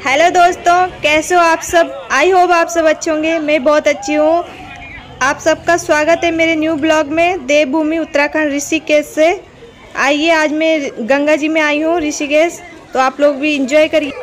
Hello दोस्तों, कैसे हो आप सब। आई होप आप सब अच्छे होंगे। मैं बहुत अच्छी हूँ। आप सबका स्वागत है मेरे न्यू ब्लॉग में देवभूमि उत्तराखंड ऋषिकेश से। आइए, आज मैं गंगा जी में आई हूँ ऋषिकेश, तो आप लोग भी एंजॉय करिए।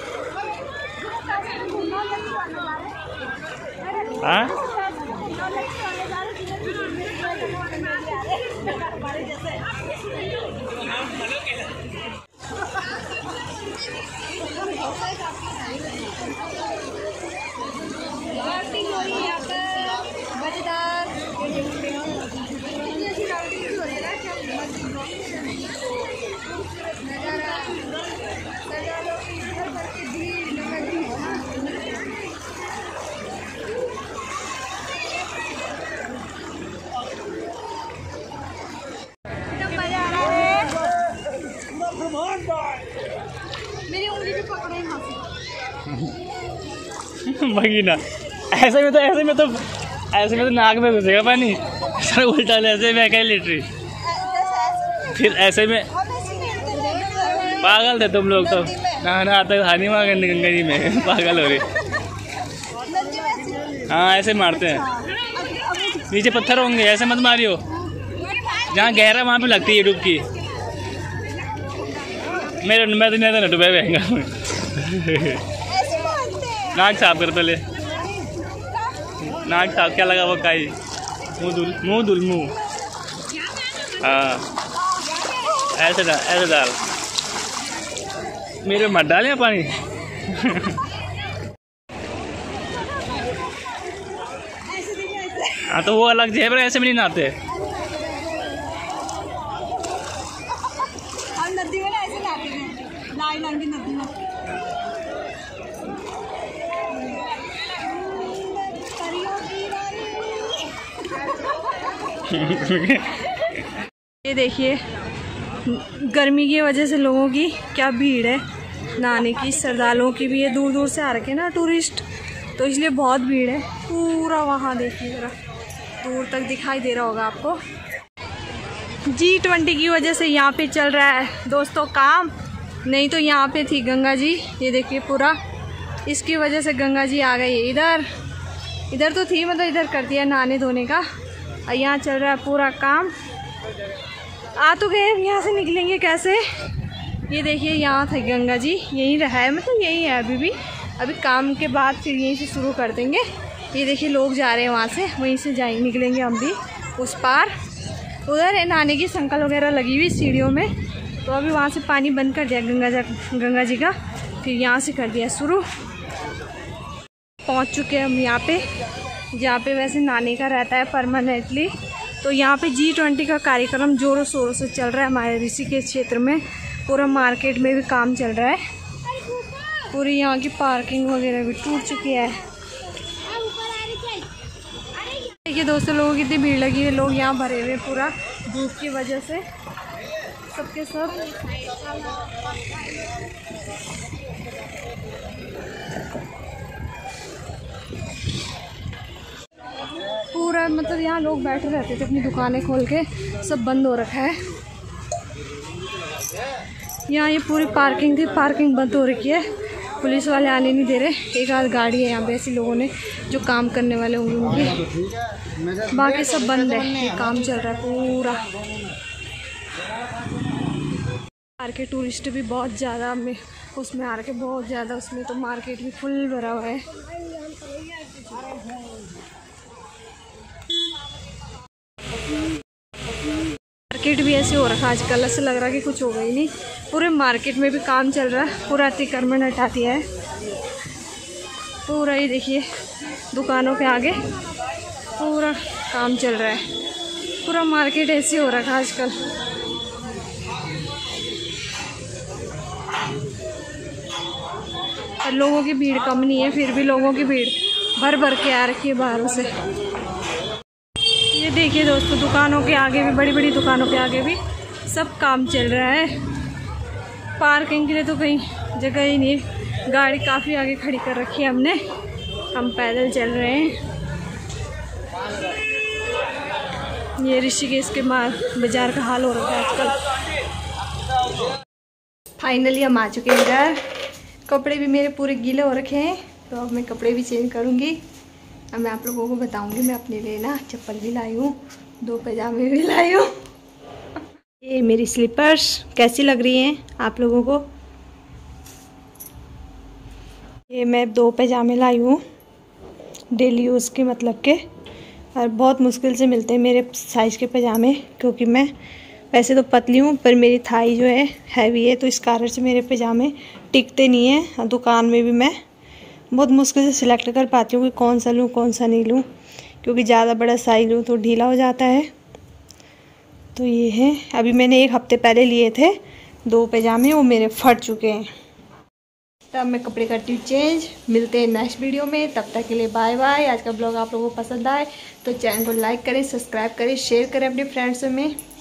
भगीना ऐसे में तो नाक में घुसेगा पानी। सर उल्टा ऐसे में क्या लिटरी, फिर ऐसे में पागल थे तुम लोग। तो नहाना आता है हानि वहाँ गंगा जी में, पागल हो रही। हाँ ऐसे मारते हैं, नीचे पत्थर होंगे, ऐसे मत मारियो। जहाँ गहरा वहाँ पे लगती है डुबकी। मैं तो नहीं डूबे रहेगा। नाक साफ कर पहले, नाक साफ। क्या लगा वो काई, मुँह धुल। हाँ ऐसे डाल। मेरे मत डाले पानी। हाँ तो वो अलग जेब ऐसे में नहीं नहाते। नदी में ऐसे नहाते हैं, लाइन की नदी में। ये देखिए, गर्मी की वजह से लोगों की क्या भीड़ है नहाने की। श्रद्धालुओं की भी है, दूर दूर से आ रखे हैं ना टूरिस्ट, तो इसलिए बहुत भीड़ है। पूरा वहाँ देखिए, जरा दूर तक दिखाई दे रहा होगा आपको। G20 की वजह से यहाँ पे चल रहा है दोस्तों काम, नहीं तो यहाँ पे थी गंगा जी। ये देखिए पूरा, इसकी वजह से गंगा जी आ गई। इधर तो थी, मतलब इधर कर दिया नहाने धोने का। और यहाँ चल रहा है पूरा काम। आ तो गए, यहाँ से निकलेंगे कैसे। ये देखिए यहाँ था गंगा जी, यहीं रहा है, मतलब यहीं है अभी भी। अभी काम के बाद फिर यहीं से शुरू कर देंगे। ये देखिए लोग जा रहे हैं वहाँ से, वहीं से निकलेंगे हम भी उस पार। उधर है नहाने की संकल वगैरह लगी हुई सीढ़ियों में, तो अभी वहाँ से पानी बंद कर दिया गंगा जी का, फिर यहाँ से कर दिया शुरू। पहुँच चुके हैं हम यहाँ पे, जहाँ पे वैसे नहाने का रहता है परमानेंटली। तो यहाँ पे G20 का कार्यक्रम जोरों शोरों से चल रहा है हमारे ऋषिकेश क्षेत्र में। पूरा मार्केट में भी काम चल रहा है, पूरी यहाँ की पार्किंग वगैरह भी टूट चुकी है। देखिए दोस्तों, लोगों की कितनी भीड़ लगी है, लोग यहाँ भरे हुए पूरा धूप की वजह से सबके सब। पूरा मतलब यहाँ लोग बैठे रहते थे अपनी दुकानें खोल के, सब बंद हो रखा है। यहाँ ये पूरी पार्किंग थी, पार्किंग बंद हो रखी है, पुलिस वाले आने नहीं दे रहे। एक आध गाड़ी है यहाँ पे ऐसे लोगों ने जो काम करने वाले होंगे उनकी, बाकी सब बंद है। ये काम चल रहा है पूरा। मार्केट टूरिस्ट भी बहुत ज़्यादा में उसमें आ रखे, बहुत ज़्यादा उसमें, तो मार्केट भी फुल भरा हुआ है। मार्केट भी ऐसे हो रखा आजकल, ऐसे लग रहा है कि कुछ होगा ही नहीं। पूरे मार्केट में भी काम चल रहा है, पूरा अतिक्रमण हटा दिया है पूरा। ये देखिए दुकानों के आगे पूरा काम चल रहा है, पूरा मार्केट ऐसे हो रखा आजकल। और लोगों की भीड़ कम नहीं है, फिर भी लोगों की भीड़ भर के आ रखी है बाहरों से। ये देखिए दोस्तों, दुकानों के आगे भी, बड़ी बड़ी दुकानों के आगे भी सब काम चल रहा है। पार्किंग के लिए तो कहीं जगह ही नहीं, गाड़ी काफ़ी आगे खड़ी कर रखी है हमने, हम पैदल चल रहे हैं। ये ऋषिकेश के बाजार का हाल हो रहा है आजकल। फाइनली हम आ चुके हैं इधर कपड़े भी मेरे पूरे गीले हो रखे हैं, तो अब मैं कपड़े भी चेंज करूँगी। अब मैं आप लोगों को बताऊँगी, मैं अपने लिए ना चप्पल भी लाई हूँ, 2 पैजामे भी लाई हूँ। ये मेरी स्लीपर्स कैसी लग रही हैं आप लोगों को? ये मैं 2 पैजामे लाई हूँ डेली यूज़ के, मतलब के, और बहुत मुश्किल से मिलते हैं मेरे साइज़ के पैजामे, क्योंकि मैं वैसे तो पतली हूँ पर मेरी थाई जो है हैवी है, तो इस कारण से मेरे पैजामे टिकते नहीं हैं। दुकान में भी मैं बहुत मुश्किल से सिलेक्ट कर पाती हूँ कि कौन सा लूँ कौन सा नहीं लूँ, क्योंकि ज़्यादा बड़ा साइज़ लूँ तो ढीला हो जाता है। तो ये है, अभी मैंने 1 हफ्ते पहले लिए थे 2 पैजामे, वो मेरे फट चुके हैं। तब मैं कपड़े करती हूँ चेंज। मिलते हैं नेक्स्ट वीडियो में, तब तक के लिए बाय बाय। आज का ब्लॉग आप लोगों को पसंद आए तो चैनल को लाइक करें, सब्सक्राइब करें, शेयर करें अपने फ्रेंड्स में।